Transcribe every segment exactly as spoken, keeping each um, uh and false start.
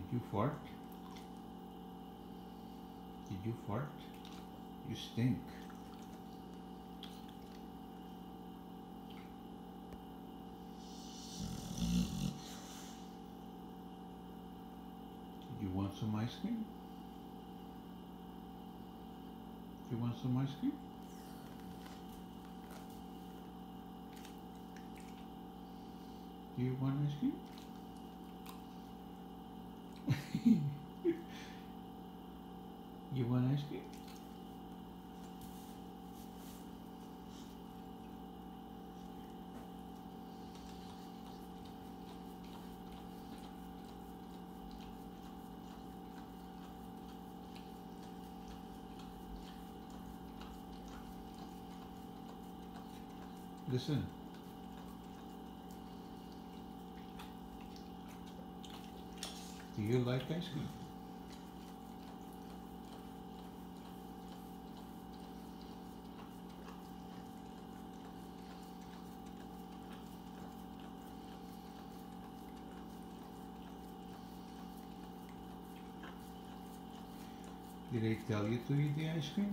you fart? Did you fart? You stink. You want some ice cream? You want some ice cream? Do you want ice cream? You want ice cream? Listen. Do you like ice cream? Did I tell you to eat the ice cream?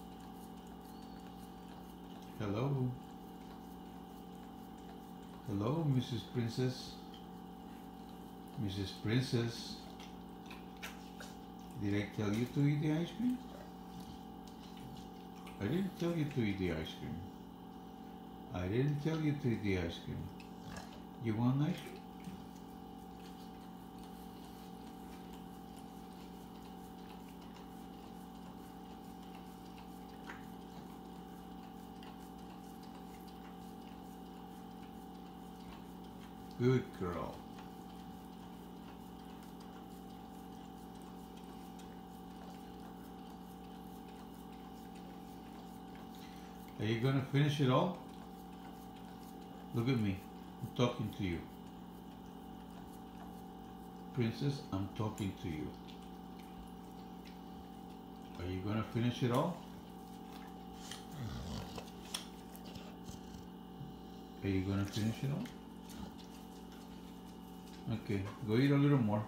Hello? Hello, Missus Princess? Missus Princess? Did I tell you to eat the ice cream? I didn't tell you to eat the ice cream. I didn't tell you to eat the ice cream. You want ice cream? Good girl. Are you gonna finish it all? Look at me. I'm talking to you. Princess, I'm talking to you. Are you gonna finish it all? Are you gonna finish it all? Okay, go eat a little more.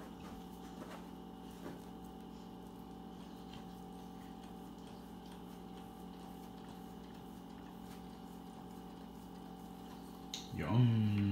Yum.